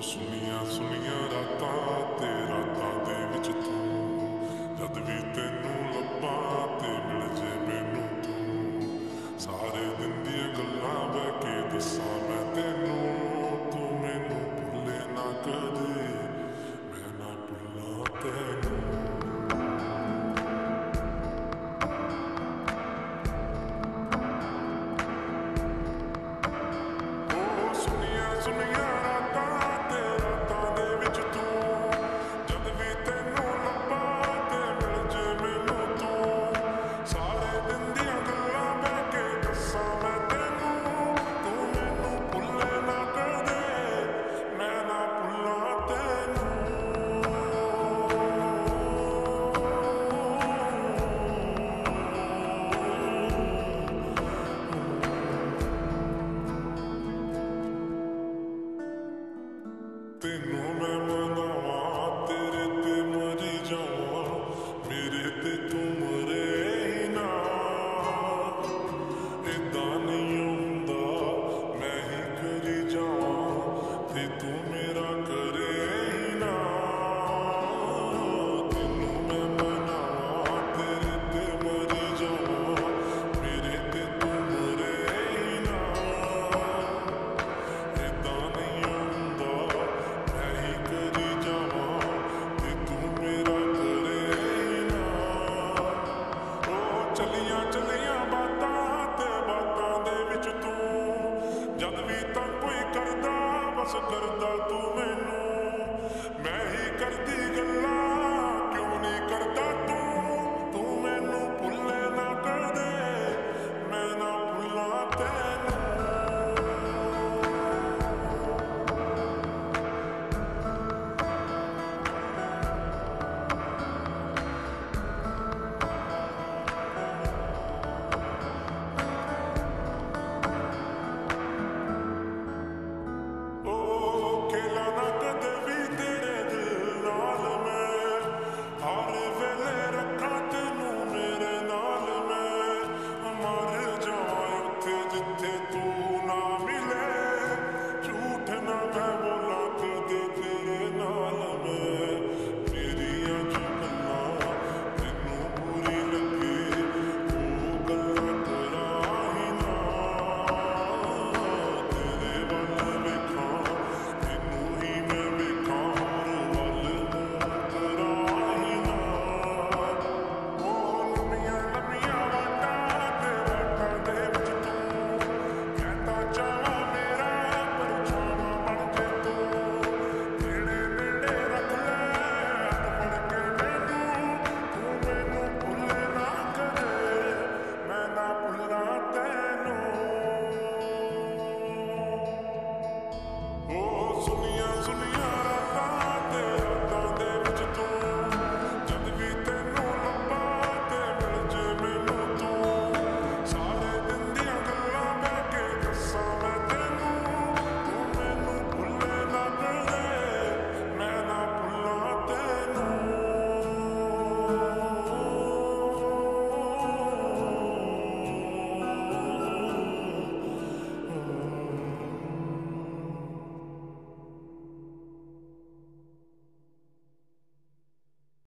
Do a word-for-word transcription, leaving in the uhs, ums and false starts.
ਸੁਨੀਆਂ ਸੁਨੀਆਂ ਰਾਤਾਂ ਤੇ ਰਾਤਾਂ ਦੇ ਵਿੱਚ ਤੂੰ, ਜਦ ਵੀ ਤੈਨੂੰ ਲੱਭਾਂ ਤੇ ਮਿਲ ਜੇ ਮੈਨੂੰ ਤੂੰ। ਸਾਰੇ ਦਿਨ ਦੀਆਂ ਗੱਲਾਂ ਬਹਿ ਕੇ ਦੱਸਾਂ ਮੈਂ ਤੈਨੂੰ, ਤੂੰ ਮੈਨੂੰ ਭੁੱਲੇ ਨਾ ਕਦੇ, ਮੈਂ ਨਾ ਭੁੱਲਾਂ ਤੈਨੂੰ। ਤੈਨੂੰ ਮੈਂ ਮਨਾਵਾਂ ਤੇਰੇ ਤੇ ਮਰੀ ਜਾਵਾਂ, ਮੇਰੇ ਤੇ ਤੂੰ ਮਰੇ ਹੀ ਨਾ। ਏਦਾਂ ਨਹੀਂ ਹੁੰਦਾ ਮੈਂ ਹੀ ਕਰੀ ਜਾਵਾਂ ਤੇ ਤੂੰ ਮੇਰਾ ਕਰੇ ਹੀ ਨਾ। ਤੈਨੂੰ ਮੈਂ ਮਨਾਵਾਂ ਤੇਰੇ ਤੇ ਮਰੀ ਜਾਵਾਂ, ਮੇਰੇ ਤੇ ਤੂੰ ਮਰੇ ਹੀ ਨਾ। ਏਦਾਂ ਨਹੀਂ ਹੁੰਦਾ ਕਰੀ ਜਾਵਾਂ ਤੇ ਤੂੰ ਮੇਰਾ ਕਰੇ ਨਾ। ਉਹ ਚੱਲੀਆਂ ਚੱਲੀਆਂ ਬਾਤਾਂ ਤੇ ਬਾਤਾਂ ਦੇ ਵਿੱਚ ਤੂੰ, ਜਦ ਵੀ ਤਾਂ ਕੋਈ ਕਰਦਾ ਬਸ ਕਰਦਾ ਤੂੰ ਮੈਨੂੰ।